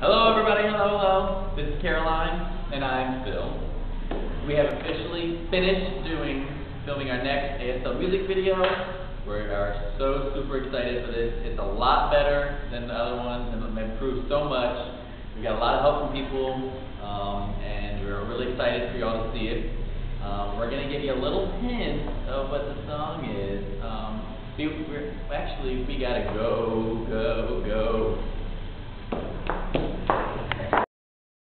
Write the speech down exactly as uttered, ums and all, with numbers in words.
Hello everybody, hello, hello. This is Caroline, and I'm Phil. We have officially finished doing, filming our next A S L music video. We are so super excited for this. It's a lot better than the other ones, and it's improved so much. We got a lot of help from people, um, and we're really excited for y'all to see it. Um, we're going to give you a little hint of what the song is. Um, we, we're, actually, we got to go, go, go.